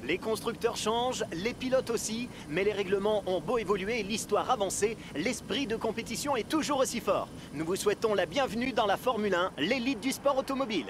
Les constructeurs changent, les pilotes aussi, mais les règlements ont beau évoluer, l'histoire avancer, l'esprit de compétition est toujours aussi fort. Nous vous souhaitons la bienvenue dans la Formule 1, l'élite du sport automobile.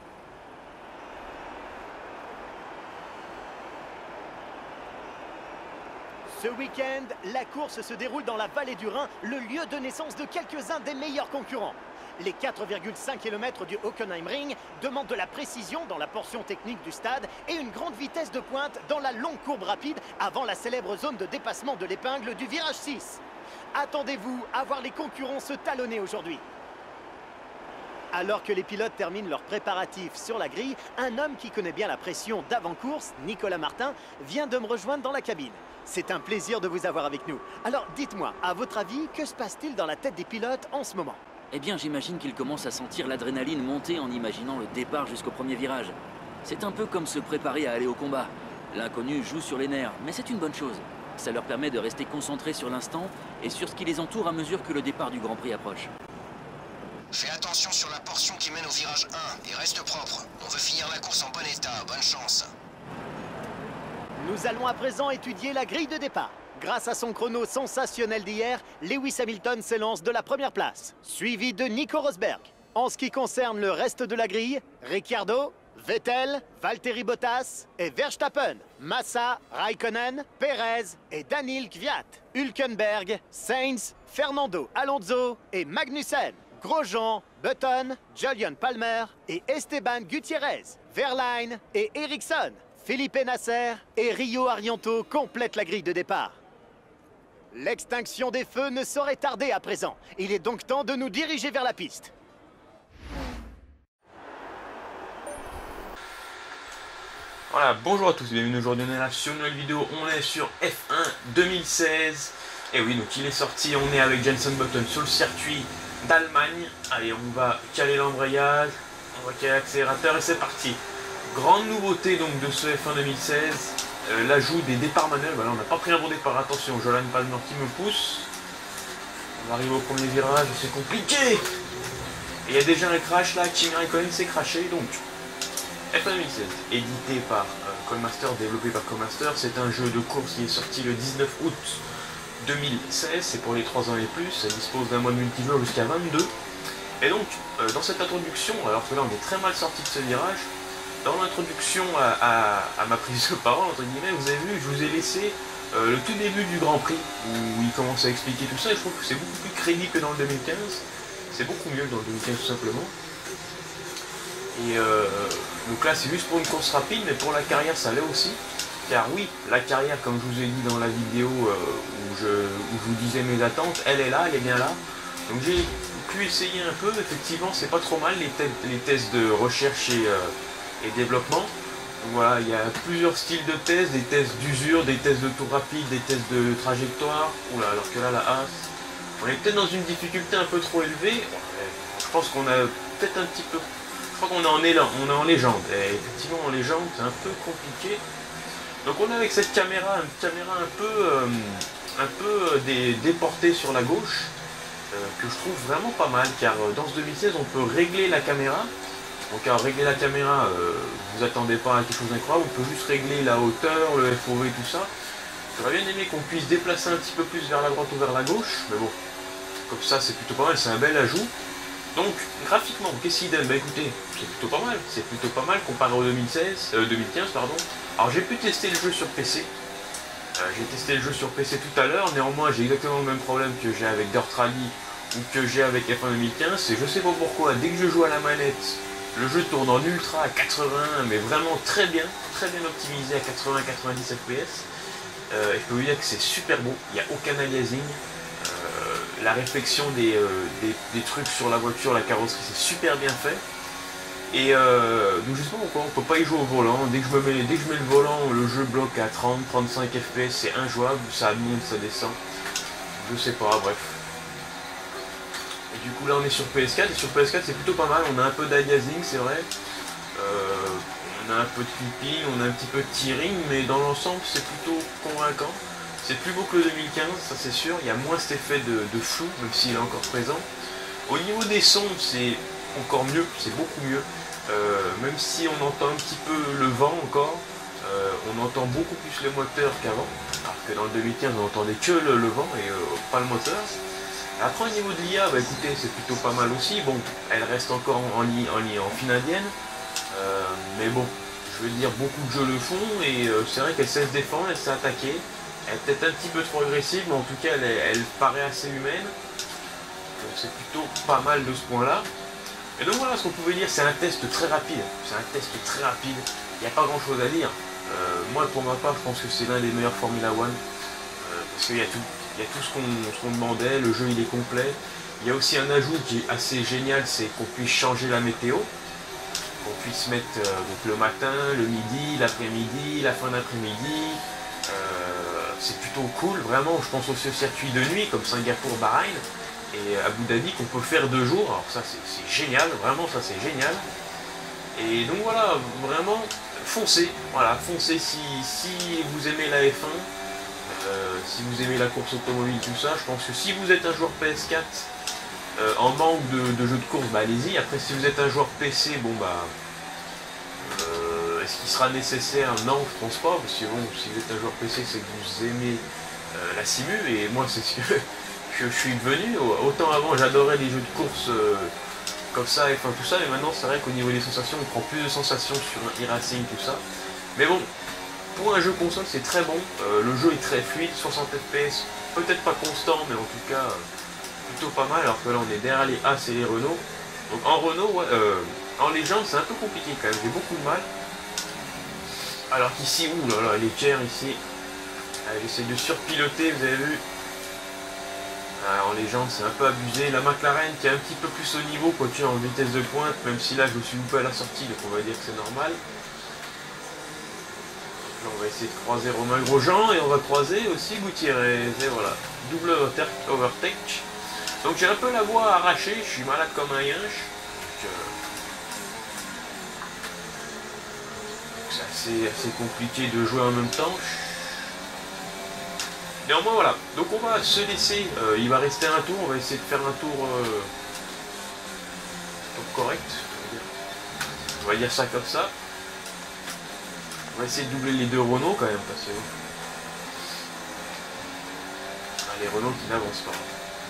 Ce week-end, la course se déroule dans la vallée du Rhin, le lieu de naissance de quelques-uns des meilleurs concurrents. Les 4,5 km du Hockenheimring demandent de la précision dans la portion technique du stade et une grande vitesse de pointe dans la longue courbe rapide avant la célèbre zone de dépassement de l'épingle du virage 6. Attendez-vous à voir les concurrents se talonner aujourd'hui. Alors que les pilotes terminent leurs préparatifs sur la grille, un homme qui connaît bien la pression d'avant-course, Nicolas Martin, vient de me rejoindre dans la cabine. C'est un plaisir de vous avoir avec nous. Alors dites-moi, à votre avis, que se passe-t-il dans la tête des pilotes en ce moment ? Eh bien, j'imagine qu'ils commencent à sentir l'adrénaline monter en imaginant le départ jusqu'au premier virage. C'est un peu comme se préparer à aller au combat. L'inconnu joue sur les nerfs, mais c'est une bonne chose. Ça leur permet de rester concentrés sur l'instant et sur ce qui les entoure à mesure que le départ du Grand Prix approche. Fais attention sur la portion qui mène au virage 1 et reste propre. On veut finir la course en bon état. Bonne chance. Nous allons à présent étudier la grille de départ. Grâce à son chrono sensationnel d'hier, Lewis Hamilton s'élance de la première place, suivi de Nico Rosberg. En ce qui concerne le reste de la grille, Ricciardo, Vettel, Valtteri Bottas et Verstappen, Massa, Raikkonen, Perez et Daniil Kvyat, Hülkenberg, Sainz, Fernando Alonso et Magnussen, Grosjean, Button, Julian Palmer et Esteban Gutiérrez, Verlaine et Ericsson, Felipe Nasser et Rio Haryanto complètent la grille de départ. L'extinction des feux ne saurait tarder à présent. Il est donc temps de nous diriger vers la piste. Voilà, bonjour à tous, bienvenue aujourd'hui, on est là sur une nouvelle vidéo, on est sur F1 2016. Et oui, donc il est sorti, on est avec Jenson Button sur le circuit d'Allemagne. Allez, on va caler l'embrayage, on va caler l'accélérateur et c'est parti. Grande nouveauté donc de ce F1 2016, l'ajout des départs manuels. Voilà, on n'a pas pris un bon départ, attention, Jolan Palmer qui me pousse. On arrive au premier virage, c'est compliqué. Et il y a déjà un crash là, Kimi Raikkonen s'est crashé. Donc, F1 2016, édité par Codemaster, développé par Codemaster, c'est un jeu de course qui est sorti le 19 août 2016, c'est pour les 3 ans et plus, ça dispose d'un mode multijoueur jusqu'à 22. Et donc, dans cette introduction, alors que là on est très mal sorti de ce virage, dans l'introduction à ma prise de parole, entre guillemets, vous avez vu, je vous ai laissé le tout début du Grand Prix, où il commence à expliquer tout ça, et je trouve que c'est beaucoup plus crédible que dans le 2015, c'est beaucoup mieux que dans le 2015 tout simplement. Et donc là c'est juste pour une course rapide, mais pour la carrière ça l'est aussi, car oui, la carrière, comme je vous ai dit dans la vidéo où je vous disais mes attentes, elle est là, elle est bien là. Donc j'ai pu essayer un peu, effectivement c'est pas trop mal les tests de recherche et développement. Donc voilà, il y a plusieurs styles de tests, des tests d'usure, des tests de tour rapide, des tests de trajectoire. Oula, alors que là la As, on est peut-être dans une difficulté un peu trop élevée. Je pense qu'on a peut-être un petit peu, je crois qu'on est en élan, on est en légende. Et effectivement en légende c'est un peu compliqué. Donc on est avec cette caméra, une caméra un peu déportée sur la gauche, que je trouve vraiment pas mal, car dans ce 2016 on peut régler la caméra. Donc à régler la caméra, vous attendez pas à quelque chose d'incroyable, on peut juste régler la hauteur, le FOV, tout ça. J'aurais bien aimé qu'on puisse déplacer un petit peu plus vers la droite ou vers la gauche, mais bon, comme ça c'est plutôt pas mal, c'est un bel ajout. Donc graphiquement, qu'est-ce qu'il donne? Bah écoutez, c'est plutôt pas mal comparé au 2015 pardon. Alors j'ai pu tester le jeu sur PC, j'ai testé le jeu sur PC tout à l'heure, néanmoins j'ai exactement le même problème que j'ai avec Dirt Rally ou que j'ai avec F1 2015, c'est je sais pas pourquoi, dès que je joue à la manette, le jeu tourne en ultra à 80, mais vraiment très bien optimisé à 80-90 FPS. Je peux vous dire que c'est super beau, il n'y a aucun aliasing. La réflexion des trucs sur la voiture, la carrosserie, c'est super bien fait. Et donc je sais pas pourquoi on peut pas y jouer au volant. Dès que je mets le volant, le jeu bloque à 30-35 FPS, c'est injouable, ça monte, ça descend. Je sais pas, bref. Et du coup là on est sur PS4, et sur PS4 c'est plutôt pas mal, on a un peu d'aliasing, c'est vrai. On a un peu de clipping, on a un petit peu de tearing, mais dans l'ensemble c'est plutôt convaincant. C'est plus beau que le 2015, ça c'est sûr, il y a moins cet effet de flou, même s'il est encore présent. Au niveau des sons, c'est encore mieux, c'est beaucoup mieux. Même si on entend un petit peu le vent encore, On entend beaucoup plus le moteur qu'avant, alors que dans le 2015 on entendait que le vent et pas le moteur. Après au niveau de l'IA, bah, écoutez, c'est plutôt pas mal aussi. Bon, elle reste encore en fine indienne, mais bon, je veux dire, beaucoup de jeux le font et c'est vrai qu'elle sait se défendre, elle sait attaquer. Elle est peut-être un petit peu trop agressive, mais en tout cas elle paraît assez humaine. Donc c'est plutôt pas mal de ce point-là. Et donc voilà, ce qu'on pouvait dire, c'est un test très rapide. C'est un test très rapide, il n'y a pas grand-chose à dire. Moi pour ma part, je pense que c'est l'un des meilleurs Formula One. Parce qu'il y a tout. Il y a tout ce qu'on demandait, le jeu il est complet. Il y a aussi un ajout qui est assez génial, c'est qu'on puisse changer la météo. Qu'on puisse mettre donc le matin, le midi, l'après-midi, la fin d'après-midi. C'est plutôt cool, vraiment. Je pense aussi au circuit de nuit, comme Singapour, Bahreïn et Abu Dhabi, qu'on peut faire 2 jours. Alors ça c'est génial, vraiment ça c'est génial. Et donc voilà, vraiment, foncez. Voilà, foncez si vous aimez la F1. Si vous aimez la course automobile, tout ça, je pense que si vous êtes un joueur PS4 en manque de jeux de course, bah allez-y. Après, si vous êtes un joueur PC, bon bah, est-ce qu'il sera nécessaire? Non, je pense pas, parce que bon, si vous êtes un joueur PC, c'est que vous aimez la simu, et moi c'est ce que je suis devenu. Autant avant, j'adorais les jeux de course comme ça, et enfin tout ça, mais maintenant c'est vrai qu'au niveau des sensations, on prend plus de sensations sur un e-racing, tout ça. Mais bon, pour un jeu console, c'est très bon, le jeu est très fluide, 60 fps, peut-être pas constant, mais en tout cas plutôt pas mal, alors que là on est derrière les As et les Renault. Donc en Renault, ouais, en légende c'est un peu compliqué quand même, j'ai beaucoup de mal. Alors qu'ici, ouh là là, l'équerre ici, j'essaie de surpiloter, vous avez vu. En légende c'est un peu abusé, la McLaren qui est un petit peu plus au niveau, quoique en vitesse de pointe, même si là je me suis loupé à la sortie, donc on va dire que c'est normal. Là, on va essayer de croiser Romain Grosjean et on va croiser aussi Gutiérrez. Et voilà, double overtake. Donc j'ai un peu la voix arrachée, je suis malade comme un yinche. C'est assez compliqué de jouer en même temps. Néanmoins voilà, donc on va se laisser, il va rester un tour, on va essayer de faire un tour correct. On va dire ça comme ça. On va essayer de doubler les 2 Renault quand même, parce que les Renault qui n'avancent pas.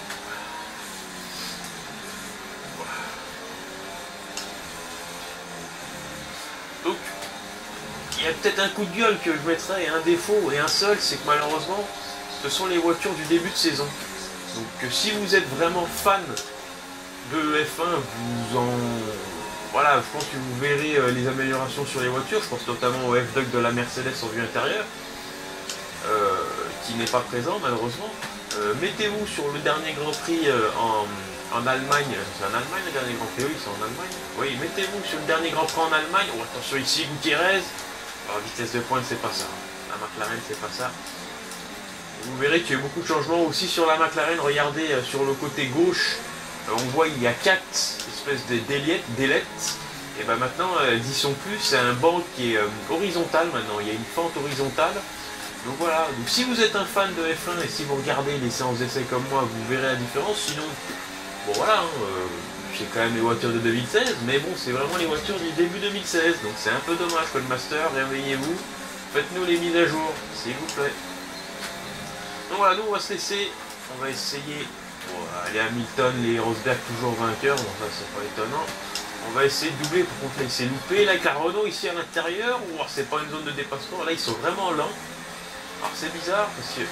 Donc, il y a peut-être un coup de gueule que je mettrais, et un défaut, et un seul, c'est que malheureusement, ce sont les voitures du début de saison. Donc si vous êtes vraiment fan de F1, voilà, je pense que vous verrez les améliorations sur les voitures. Je pense notamment au F-Duct de la Mercedes en vue intérieure, qui n'est pas présent malheureusement. Mettez-vous sur le dernier Grand Prix en Allemagne. C'est en Allemagne le dernier Grand Prix? Oui, c'est en Allemagne. Oui, mettez-vous sur le dernier Grand Prix en Allemagne. Oh, attention ici, Gutiérrez. Alors, vitesse de pointe, c'est pas ça. La McLaren, c'est pas ça. Vous verrez qu'il y a beaucoup de changements aussi sur la McLaren. Regardez sur le côté gauche. On voit il y a 4 espèces d'ailettes, et ben maintenant elles y sont plus, c'est un banc qui est horizontal maintenant, il y a une fente horizontale. Donc voilà, donc si vous êtes un fan de F1 et si vous regardez les séances d'essai comme moi, vous verrez la différence. Sinon, bon voilà, c'est quand même les voitures de 2016, mais bon, c'est vraiment les voitures du début 2016, donc c'est un peu dommage. Codemaster, réveillez-vous, faites-nous les mises à jour, s'il vous plaît. Donc voilà, nous on va se laisser, on va essayer. Bon, les Hamilton, les Rosberg toujours vainqueurs, bon ça c'est pas étonnant. On va essayer de doubler, par contre là il s'est loupé. Là avec la Renault ici à l'intérieur, c'est pas une zone de dépassement, là ils sont vraiment lents. Alors c'est bizarre parce que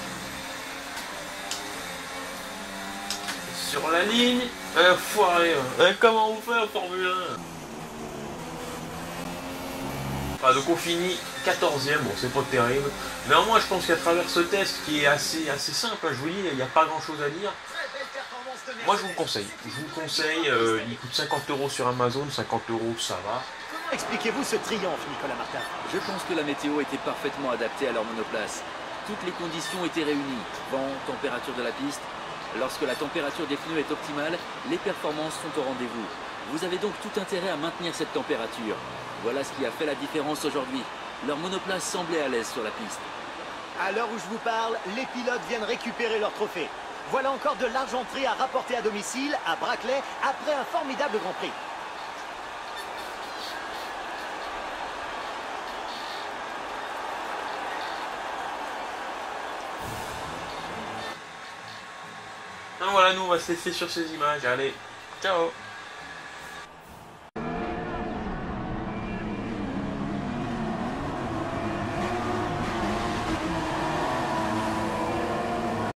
sur la ligne, foiré, comment on fait en Formule 1? Ah, donc on finit 14e, bon c'est pas terrible. Néanmoins je pense qu'à travers ce test qui est assez simple, je vous dis, il n'y a pas grand chose à dire. Moi je vous le conseille, il coûte 50 € sur Amazon, 50 € ça va. Comment expliquez-vous ce triomphe, Nicolas Martin? Je pense que la météo était parfaitement adaptée à leur monoplace. Toutes les conditions étaient réunies, vent, température de la piste. Lorsque la température des pneus est optimale, les performances sont au rendez-vous. Vous avez donc tout intérêt à maintenir cette température. Voilà ce qui a fait la différence aujourd'hui. Leur monoplace semblait à l'aise sur la piste. À l'heure où je vous parle, les pilotes viennent récupérer leur trophée. Voilà encore de l'argenterie à rapporter à domicile, à Brackley, après un formidable Grand Prix. Donc voilà, nous on va se laisser sur ces images. Allez, ciao.